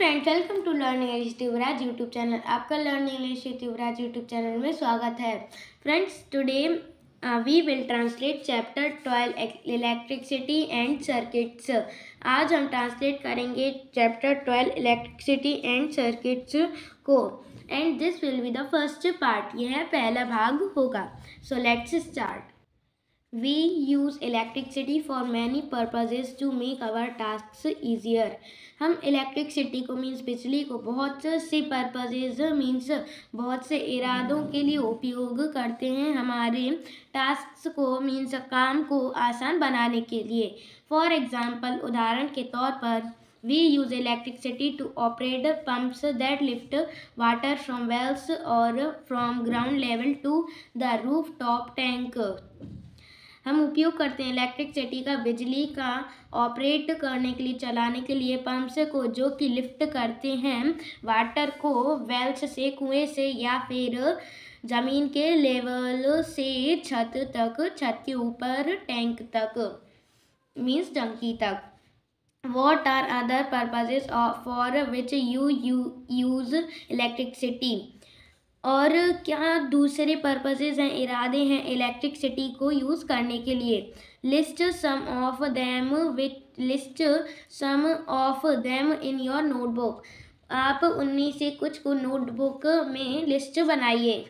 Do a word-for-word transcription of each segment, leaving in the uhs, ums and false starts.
Friends, welcome to learning English Yuvraj YouTube channel. आपका learning English Yuvraj YouTube channel में स्वागत है। Friends, today we will translate chapter twelve electricity and circuits. आज हम translate करेंगे chapter twelve electricity and circuits को, and this will be the first part. यह पहला भाग होगा। So let's start. We use electricity for many purposes to make our tasks easier. हम electricity को मीन्स बिजली को बहुत से पर्पजेज मीन्स बहुत से इरादों के लिए उपयोग करते हैं, हमारे टास्क को मीन्स काम को आसान बनाने के लिए। फॉर एग्जाम्पल, उदाहरण के तौर पर, We use electricity to operate pumps that lift water from wells or from ground level to the rooftop tank. हम उपयोग करते हैं इलेक्ट्रिसिटी का बिजली का ऑपरेट करने के लिए, चलाने के लिए पंप्स को, जो कि लिफ्ट करते हैं वाटर को वेल्स से, कुएं से, या फिर ज़मीन के लेवल से छत तक, छत के ऊपर टैंक तक मीन्स टंकी तक। What are other purposes for which you use electricity? और क्या दूसरे पर्पसेस हैं, इरादे हैं इलेक्ट्रिसिटी को यूज़ करने के लिए। List some of them with list some of them in your notebook. आप उनमें से कुछ को नोटबुक में लिस्ट बनाइए।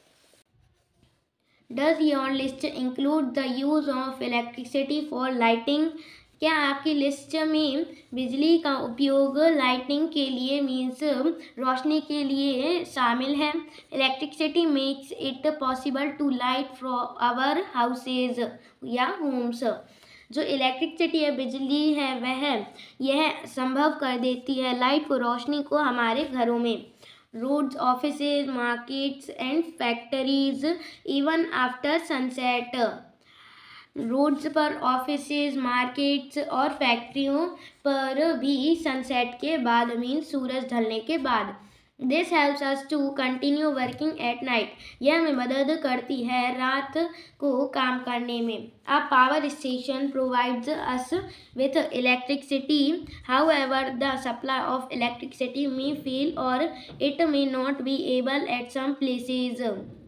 Does your list include the use of electricity for lighting? क्या आपकी लिस्ट में बिजली का उपयोग लाइटिंग के लिए मीन्स रोशनी के लिए शामिल है। Electricity makes it possible to light from our houses या होम्स। जो इलेक्ट्रिसिटी है, बिजली है, वह यह संभव कर देती है लाइट को, रोशनी को हमारे घरों में। Roads, offices, markets and factories even after sunset. Roads पर, ऑफिसेज, मार्केट्स और फैक्ट्रियों पर भी सनसेट के बाद मीन्स सूरज ढलने के बाद। This helps us to continue working at night. यह हमें मदद करती है रात को काम करने में। A power station provides us with electricity, however the supply of electricity may fail or it may not be able at some places.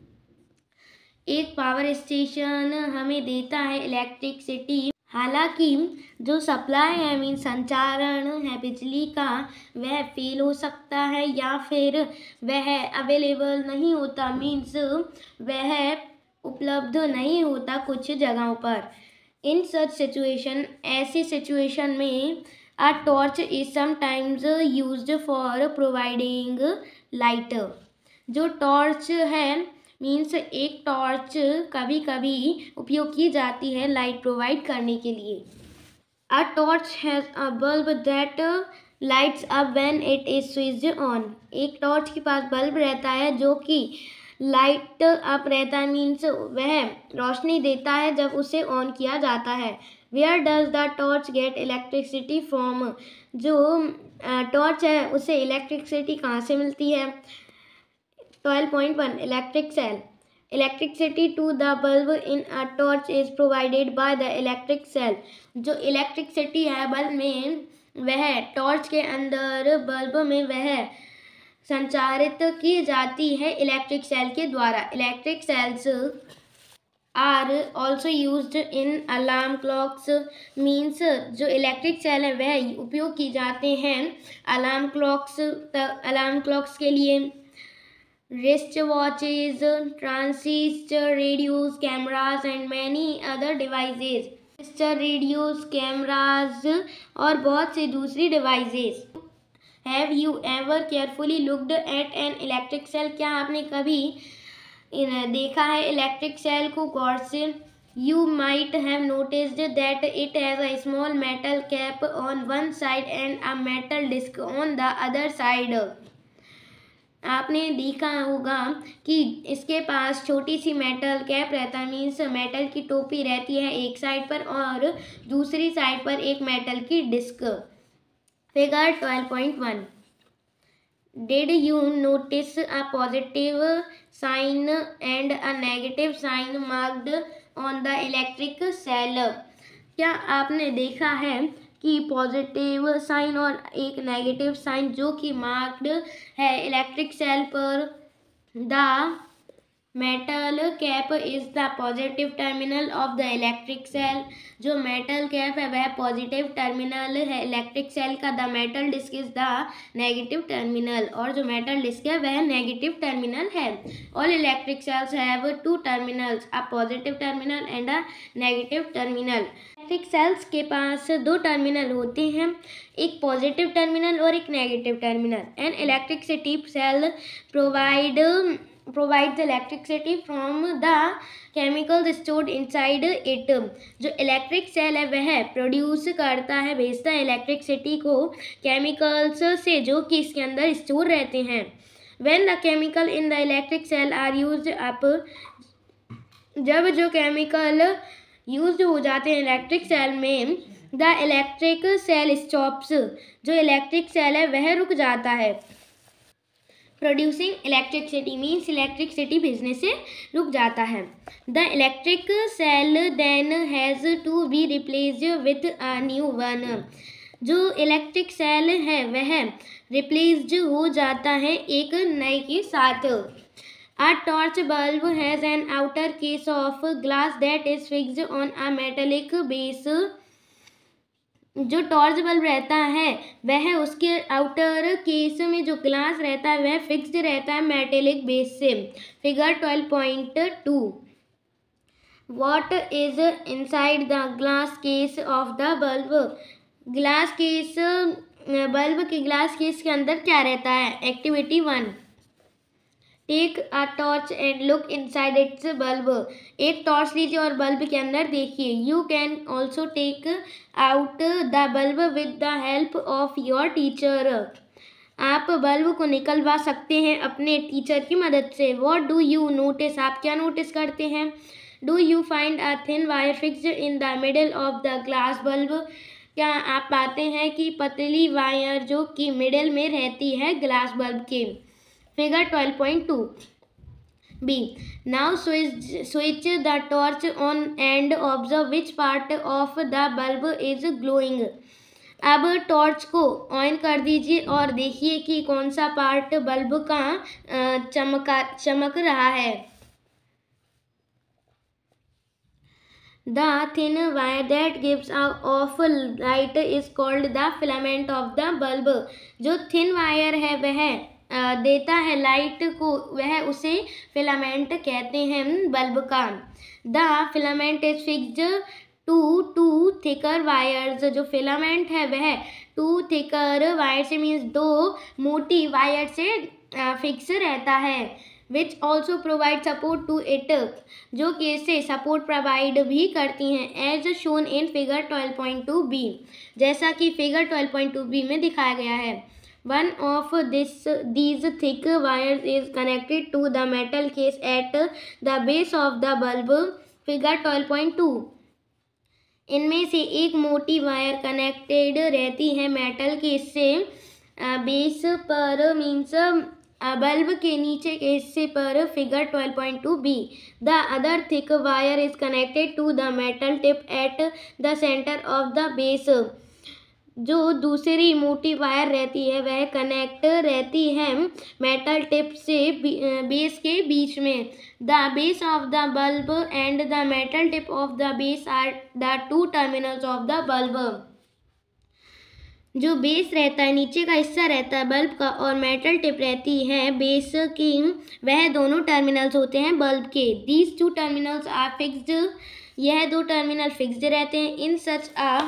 एक पावर स्टेशन हमें देता है इलेक्ट्रिसिटी, हालांकि जो सप्लाई है मीन संचारण है बिजली का, वह फेल हो सकता है या फिर वह अवेलेबल नहीं होता, मीन्स वह उपलब्ध नहीं होता कुछ जगहों पर। इन सच सिचुएशन, ऐसी सिचुएशन में a torch is sometimes used for providing light. जो टॉर्च है मीन्स एक टॉर्च कभी कभी उपयोग की जाती है लाइट प्रोवाइड करने के लिए। A torch has a bulb that lights up when it is switched on. एक टॉर्च के पास बल्ब रहता है जो कि लाइट अप रहता है, मीन्स वह रोशनी देता है जब उसे ऑन किया जाता है। Where does the torch get electricity from? जो टॉर्च है उसे इलेक्ट्रिसिटी कहाँ से मिलती है? Twelve point one electric cell. Electricity to the bulb in a torch is provided by the electric cell. जो इलेक्ट्रिसिटी है बल्ब में, वह टॉर्च के अंदर बल्ब में वह संचारित की जाती है इलेक्ट्रिक सेल के द्वारा। Electric cells are also used in alarm clocks, means जो इलेक्ट्रिक सेल है वह उपयोग की जाते हैं अलार्म क्लॉक्स अलार्म क्लॉक्स के लिए। Wrist watches, transistor radios, cameras and many other devices. Transistor radios, cameras और बहुत सी दूसरी devices. Have you ever carefully looked at an electric cell? क्या आपने कभी देखा है इलेक्ट्रिक सेल को गौर से? You might have noticed that it has a small metal cap on one side and a metal disc on the other side. आपने देखा होगा कि इसके पास छोटी सी मेटल कैप रहता है, मीन्स मेटल की टोपी रहती है एक साइड पर और दूसरी साइड पर एक मेटल की disc. Figure twelve point one. Did you notice a positive sign and a negative sign marked on the electric cell? क्या आपने देखा है की पॉजिटिव साइन और एक नेगेटिव साइन जो कि मार्क्ड है इलेक्ट्रिक सेल पर। The metal cap is the positive terminal of the electric cell. जो मेटल कैप है वह पॉजिटिव टर्मिनल है इलेक्ट्रिक सेल का। The metal disc is the negative terminal, और जो मेटल डिस्क है वह नेगेटिव टर्मिनल है। All electric cells have two terminals, a positive terminal and a negative terminal. Electric cells के पास दो टर्मिनल होते हैं, एक पॉजिटिव टर्मिनल और एक negative terminal. An electricity cell provide provides electricity from the chemicals stored inside it। जो electric cell है वह प्रोड्यूस करता है, भेजता है इलेक्ट्रिसिटी को केमिकल्स से जो कि इसके अंदर स्टोर रहते हैं। When the chemical in the electric cell are used up, जब जो केमिकल यूज हो जाते हैं इलेक्ट्रिक सेल में, द इलेक्ट्रिक सेल स्टॉप्स, जो इलेक्ट्रिक सेल है वह रुक जाता है। प्रोड्यूसिंग इलेक्ट्रिसिटी मीन्स इलेक्ट्रिसिटी भेजने से रुक जाता है। The electric cell then has to be replaced with a new one. जो इलेक्ट्रिक सेल है वह रिप्लेस्ड हो जाता है एक नए के साथ। A torch bulb has an outer case of glass that is fixed on a metallic base. जो टॉर्च बल्ब रहता है वह उसके आउटर केस में जो ग्लास रहता है वह फिक्स्ड रहता है मेटेलिक बेस से। Figure twelve point two. What is inside the glass case of the bulb. Glass case bulb के ग्लास केस के अंदर क्या रहता है। Activity one, take a torch and look inside its bulb. एक टॉर्च लीजिए और बल्ब के अंदर देखिए। You can also take out the bulb with the help of your teacher. आप बल्ब को निकलवा सकते हैं अपने टीचर की मदद से। वॉट डू यू नोटिस, आप क्या नोटिस करते हैं। Do you find a thin wire fixed in the middle of the glass bulb. क्या आप पाते हैं कि पतली वायर जो कि मिडल में रहती है ग्लास बल्ब के। Figure twelve point two B. Now switch switch the torch on and observe which part of the bulb is glowing. अब टॉर्च को ऑन कर दीजिए और देखिए कि कौन सा पार्ट बल्ब का चमका चमक रहा है। The thin wire that gives off light is called the filament of the bulb। जो thin wire है वह देता है लाइट को, वह उसे फिलामेंट कहते हैं बल्ब का। The filament is fixed to two thicker wires. जो फिलामेंट है वह टू थिकर वायर से मीन्स दो मोटी वायर से फिक्स रहता है। Which also provide support to it, जो कि इसे सपोर्ट प्रोवाइड भी करती हैं। As shown in figure twelve point two B, जैसा कि figure twelve point two B में दिखाया गया है। One of this these thick wires is connected to the metal case at the base of the bulb। Figure twelve point two. इनमें से एक मोटी वायर कनेक्टेड रहती है मेटल केस से बेस पर मीन्स बल्ब के नीचे के हिस्से पर। Figure twelve point two B. The other thick wire is connected to the metal tip at the centre of the base. जो दूसरी मोटी वायर रहती है वह कनेक्ट रहती है मेटल टिप से बेस के बीच में। The base of the bulb and the metal tip of the base are the two terminals of the bulb. जो बेस रहता है, नीचे का हिस्सा रहता है बल्ब का, और मेटल टिप रहती है बेस की, वह दोनों टर्मिनल्स होते हैं बल्ब के। These two terminals are fixed, यह दो टर्मिनल फिक्स्ड रहते हैं। इन सच आ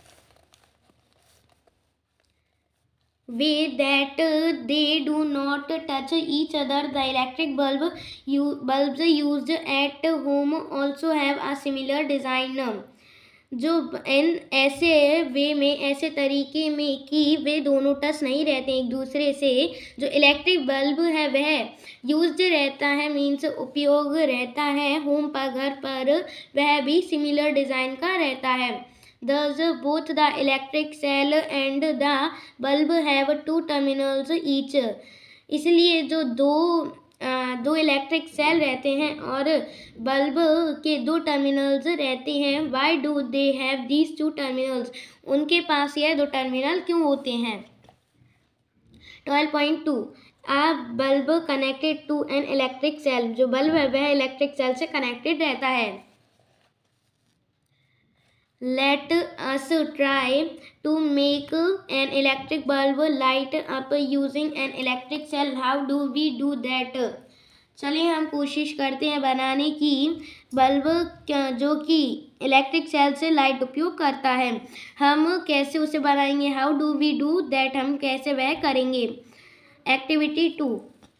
way that they do not touch each other। The electric bulb you bulbs used at home also have a similar design। जो इन ऐसे वे में ऐसे तरीके में कि वे दोनों टच नहीं रहते एक दूसरे से। जो इलेक्ट्रिक बल्ब है वह यूज्ड रहता है मीन्स उपयोग रहता है होम पर, घर पर, वह भी सिमिलर डिज़ाइन का रहता है। Thus, both the electric cell and the bulb have two terminals each। इसलिए जो दो दो इलेक्ट्रिक सेल रहते हैं और बल्ब के दो टर्मिनल्स रहते हैं। Why do they have these two terminals, उनके पास यह दो टर्मिनल क्यों होते हैं। Twelve point two a bulb connected to an electric cell, जो बल्ब है वह इलेक्ट्रिक सेल से कनेक्टेड रहता है। Let us try to make an electric bulb light up using an electric cell. How do we do that? चलिए हम कोशिश करते हैं बनाने की बल्ब जो कि इलेक्ट्रिक सेल से लाइट उपयोग करता है। हम कैसे उसे बनाएंगे, how do we do that, हम कैसे वह करेंगे। Activity two,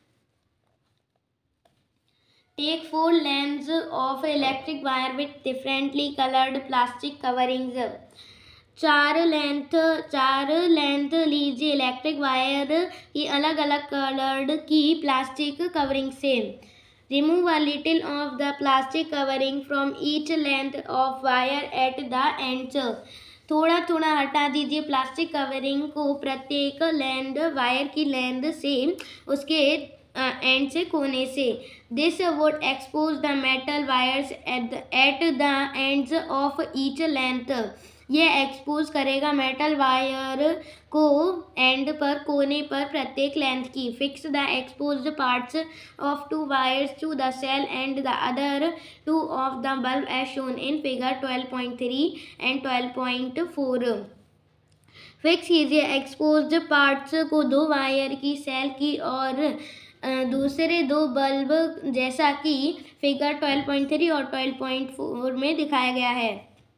take four length of electric wire with differently coloured plastic coverings. चार लेंथ चार लेंथ लीजिए इलेक्ट्रिक वायर की अलग अलग कलर्ड की प्लास्टिक कवरिंग से। Remove a little of the plastic covering from each length of wire at the ends. थोड़ा थोड़ा हटा दीजिए प्लास्टिक कवरिंग को प्रत्येक लेंथ वायर की लेंथ से, उसके एंड से, कोने से। This would expose the metal wires at at the ends of each length. यह एक्सपोज करेगा मेटल वायर को एंड पर, कोने पर प्रत्येक लेंथ की। Fix the exposed parts of two wires to the cell and the other two of the bulb as shown in figure twelve point three and twelve point four. फिक्स कीजिए exposed parts को दो wire की cell की और दूसरे दो bulb, जैसा कि फिगर ट्वेल्व पॉइंट थ्री और ट्वेल्व पॉइंट फोर में दिखाया गया है।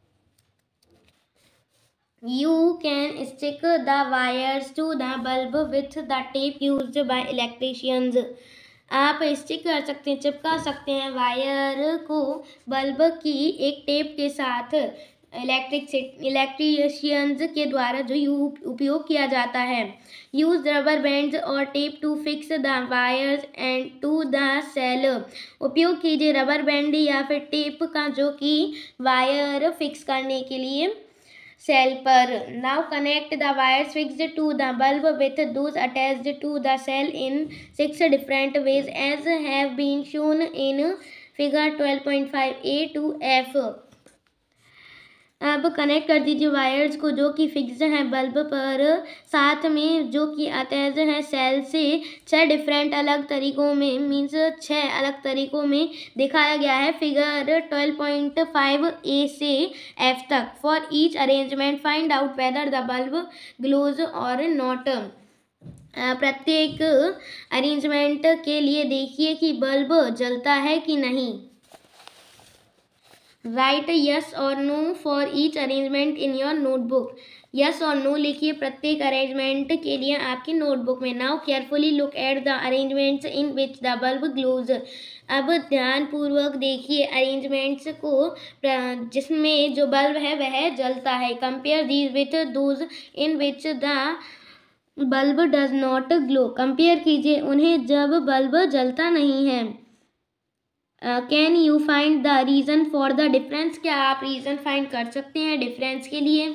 You can stick the wires to the bulb with the tape used by electricians. आप स्टिक कर सकते हैं, चिपका सकते हैं वायर को बल्ब की एक टेप के साथ, इलेक्ट्रिक इलेक्ट्रीशियंस के द्वारा जो उपयोग किया जाता है। Use rubber bands or tape to fix the wires and to the cell. उपयोग कीजिए रबर बैंड या फिर टेप का जो कि वायर फिक्स करने के लिए सेल पर। Now connect the wires fixed to the bulb with those attached to the cell in six different ways as have been shown in figure twelve point five A to F. अब connect कर दीजिए wires को जो कि fixed हैं bulb पर, साथ में जो कि अटैच हैं सेल से, छह डिफरेंट अलग तरीकों में, मीन्स छह अलग तरीकों में दिखाया गया है figure twelve point five A से एफ तक। For each arrangement find out whether the bulb glows or not. प्रत्येक अरेंजमेंट के लिए देखिए कि बल्ब जलता है कि नहीं। राइट यस और no for each arrangement in your notebook. Yes और नो लिखिए प्रत्येक अरेंजमेंट के लिए आपकी नोटबुक में। Now carefully look at the arrangements in which the bulb glows. अब ध्यानपूर्वक देखिए अरेंजमेंट्स को जिसमें जो बल्ब है वह जलता है। Compare these with those in which the bulb does not glow. Compare कीजिए उन्हें जब बल्ब जलता नहीं है। Can you find the reason for the difference. क्या आप रीज़न फाइंड कर सकते हैं डिफरेंस के लिए।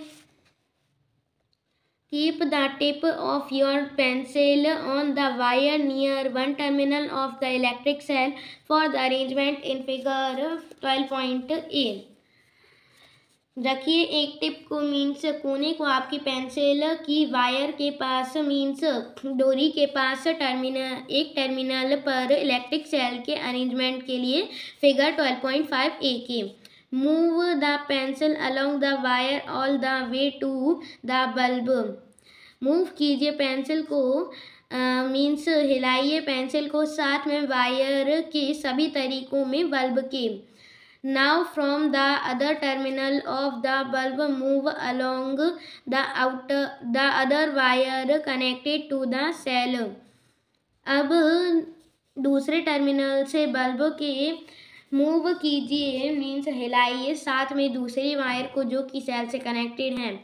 Keep the tip of your pencil on the wire near one terminal of the electric cell for the arrangement in figure twelve point A. रखिए एक tip को, मीन्स कोने को आपकी पेंसिल की वायर के पास, मीन्स डोरी के पास, टर्मिनल एक टर्मिनल पर इलेक्ट्रिक सेल के अरेंजमेंट के लिए figure twelve point five A के। Move the pencil along the wire all the way to the bulb. मूव कीजिए पेंसिल को, मीन्स हिलाइए पेंसिल को साथ में वायर के सभी तरीकों में बल्ब के। Now from the other terminal of the bulb move along the outer the other wire connected to the cell. अब दूसरे टर्मिनल से बल्ब के मूव कीजिए, मीन्स हिलाइए साथ में दूसरी वायर को जो कि सेल से कनेक्टेड है।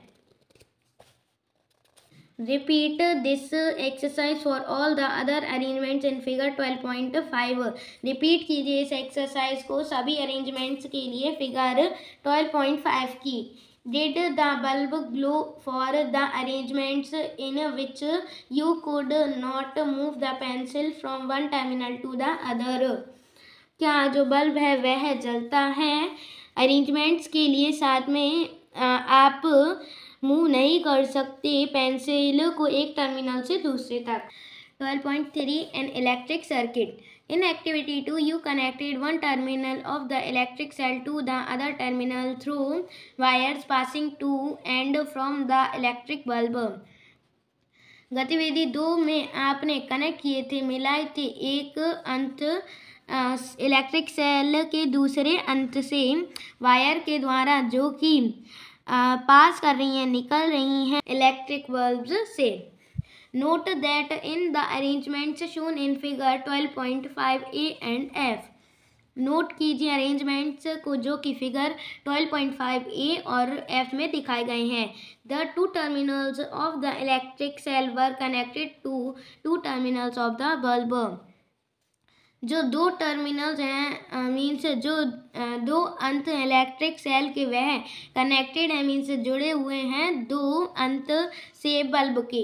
Repeat this exercise for all the other arrangements in figure twelve point five. Repeat कीजिए इस एक्सरसाइज को सभी अरेंजमेंट्स के लिए फिगर ट्वेल्व पॉइंट फाइव की। Did the bulb glow for the arrangements in which you could not move the pencil from one terminal to the other? क्या जो bulb है वह जलता है अरेंजमेंट्स के लिए साथ में आप मूव नहीं कर सकते पेंसिल को एक टर्मिनल से दूसरे तक। twelve point three An electric circuit. In activity two, you connected one terminal of the electric cell to the other terminal through wires passing to and from the electric bulb. गतिविधि दो में आपने connect किए थे मिलाए थे एक अंत इलेक्ट्रिक सेल के दूसरे अंत से वायर के द्वारा जो कि पास कर रही हैं निकल रही हैं इलेक्ट्रिक बल्ब्स से। Note that in the arrangements shown in figure twelve point five A and F. नोट कीजिए अरेंजमेंट्स को जो कि figure twelve point five A और F में दिखाए गए हैं। The two terminals of the electric cell were connected to two terminals of the bulb. जो दो टर्मिनल्स हैं मीन्स जो दो अंत इलेक्ट्रिक सेल के वह कनेक्टेड है मीन्स जुड़े हुए हैं दो अंत से बल्ब के।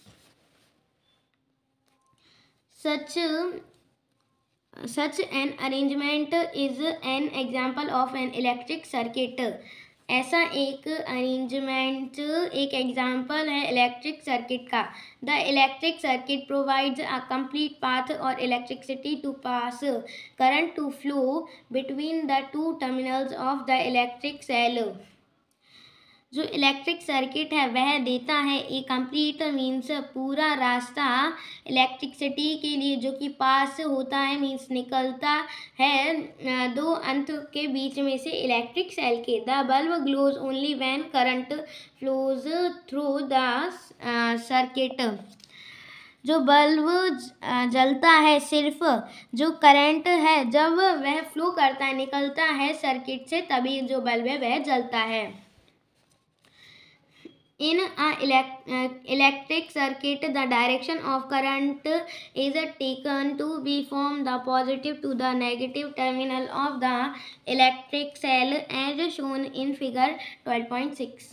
Such such an arrangement is an example of an electric circuit. ऐसा एक अरेंजमेंट एक एग्जाम्पल है इलेक्ट्रिक सर्किट का। The electric circuit provides a complete path और electricity to pass current to flow between the two terminals of the electric cell. जो electric circuit है वह देता है एक कंप्लीट मीन्स पूरा रास्ता इलेक्ट्रिसिटी के लिए जो कि पास होता है मीन्स निकलता है दो अंत के बीच में से इलेक्ट्रिक सेल के। The bulb glows only when current flows through the circuit. जो बल्ब जलता है सिर्फ जो करंट है जब वह फ्लो करता है निकलता है सर्किट से तभी जो बल्ब है वह जलता है। In a elect, uh, electric circuit, the direction of current is taken to be from the positive to the negative terminal of the electric cell as shown in figure twelve point six.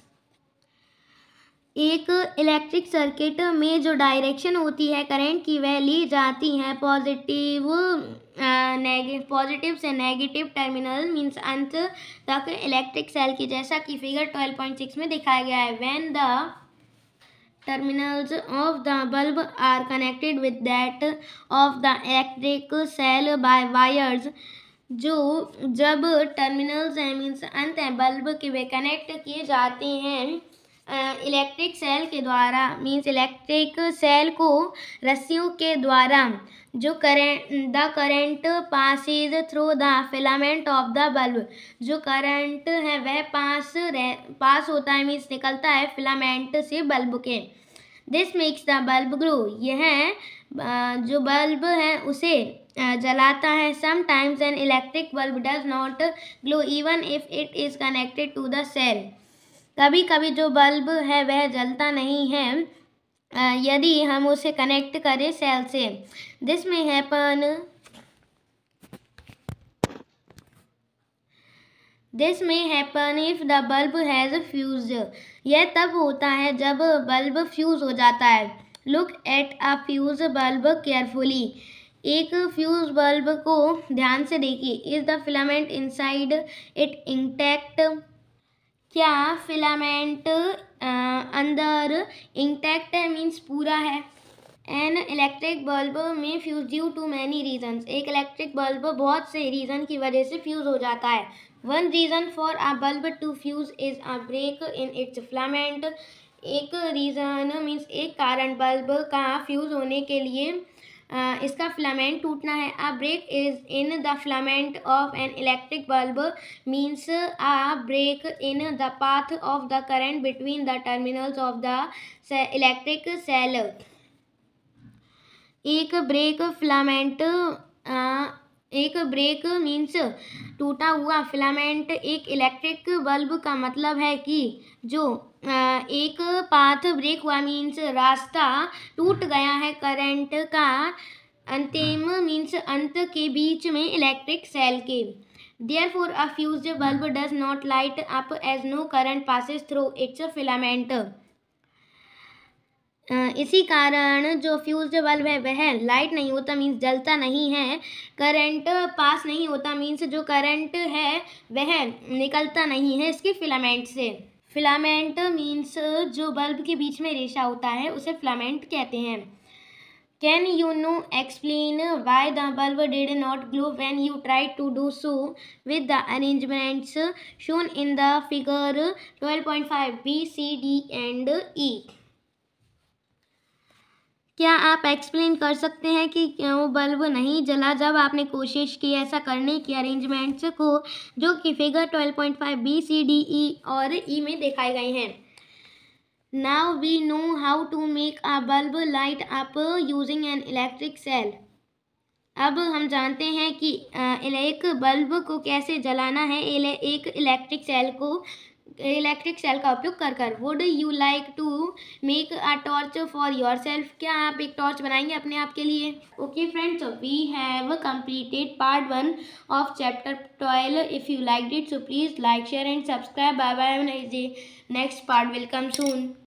एक electric circuit में जो direction होती है current की वह ली जाती है पॉजिटिव पॉजिटिव से नेगेटिव टर्मिनल मीन्स अंत तक इलेक्ट्रिक सेल की जैसा कि फिगर twelve point six में दिखाया गया है। When the terminals of the bulb are connected with that of the electric cell by wires. जो जब टर्मिनल्स हैं मीन्स अंत हैं बल्ब के वे कनेक्ट किए जाते हैं इलेक्ट्रिक uh, सेल के द्वारा मीन्स इलेक्ट्रिक सेल को रस्सियों के द्वारा जो current the current passes through the filament of the bulb. जो करंट है वह पास पास होता है मीन्स निकलता है फिलामेंट से बल्ब के। This makes the bulb glow. यह जो बल्ब है उसे जलाता है। Sometimes an electric bulb does not glow even if it is connected to the cell. कभी कभी जो बल्ब है वह जलता नहीं है यदि हम उसे कनेक्ट करें सेल से। This may happen this may happen if the bulb has fuse. यह तब होता है जब बल्ब फ्यूज हो जाता है। Look at a fuse bulb carefully. एक फ्यूज बल्ब को ध्यान से देखिए। Is the filament inside it intact. क्या फिलामेंट अंदर इंटैक्ट है मीन्स पूरा है। An electric bulb may fuse due to many reasons. एक इलेक्ट्रिक बल्ब बहुत से रीज़न की वजह से फ्यूज हो जाता है। One reason for a bulb to fuse is a break in its filament. एक रीज़न मीन्स एक कारण बल्ब का फ्यूज होने के लिए Uh, इसका फिलामेंट टूटना है। A break is in the filament of an electric bulb means a break in the path of the current between the terminals of the electric cell. एक ब्रेक फिलामेंट एक break means टूटा हुआ filament एक इलेक्ट्रिक bulb का मतलब है कि जो एक पाथ ब्रेक हुआ मीन्स रास्ता टूट गया है करंट का अंतिम मीन्स अंत के बीच में इलेक्ट्रिक सेल के। Therefore, a fused bulb does not light up as no current passes through its filament. इसी कारण जो फ्यूज्ड बल्ब है वह लाइट नहीं होता, मीन्स जलता नहीं है, करंट पास नहीं होता, मीन्स जो करंट है वह निकलता नहीं है इसके फिलामेंट से। फिलामेंट मीन्स जो बल्ब के बीच में रेशा होता है उसे फिलामेंट कहते हैं। Can you now explain why the bulb did not glow when you tried to do so with the arrangements shown in the figure twelve point five B C D and E? क्या आप explain कर सकते हैं कि क्यों bulb नहीं जला जब आपने कोशिश की ऐसा करने की अरेंजमेंट्स को, जो कि figure twelve point five B C D E और ई में दिखाए गए हैं। Now we know how to make a bulb light up using an electric cell. अब हम जानते हैं कि एक बल्ब को कैसे जलाना है एक इलेक्ट्रिक सेल को इलेक्ट्रिक सेल का उपयोग कर कर। Would you like to make a torch for yourself? क्या आप एक टॉर्च बनाएंगे अपने आप के लिए? Okay friends, we have completed part one of chapter twelve. If you like it so please like share and subscribe. Bye bye, next part will come soon.